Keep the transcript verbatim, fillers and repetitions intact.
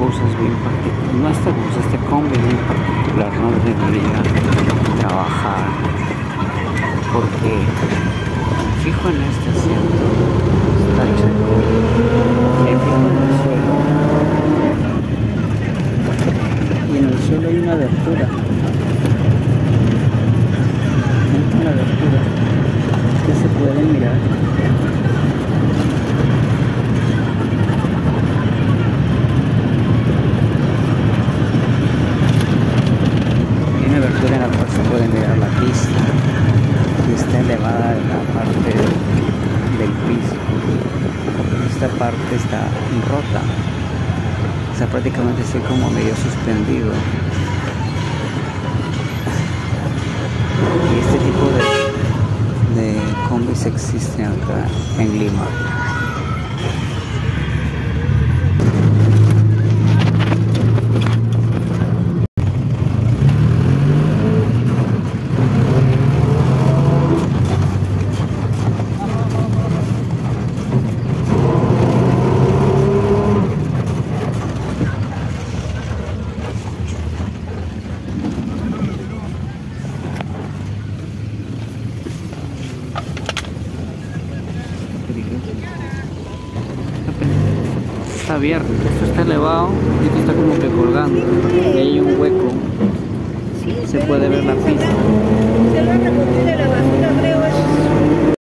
bus es bien particular, no este bus, este combi es bien particular, no debería trabajar porque fijo en este asiento, está chueco, me fijo en el suelo y en el suelo hay una abertura, una abertura que se puede mirar. Hay una abertura en la cual se puede mirar la pista y está elevada en la parte del, del piso. Esta parte está rota, o sea, prácticamente estoy como medio suspendido. Y este tipo de, de combis existen acá en Lima. Está abierto, esto está elevado y esto está como que colgando y hay un hueco, se puede ver la pista. Se lo han recogido de la basura, creo.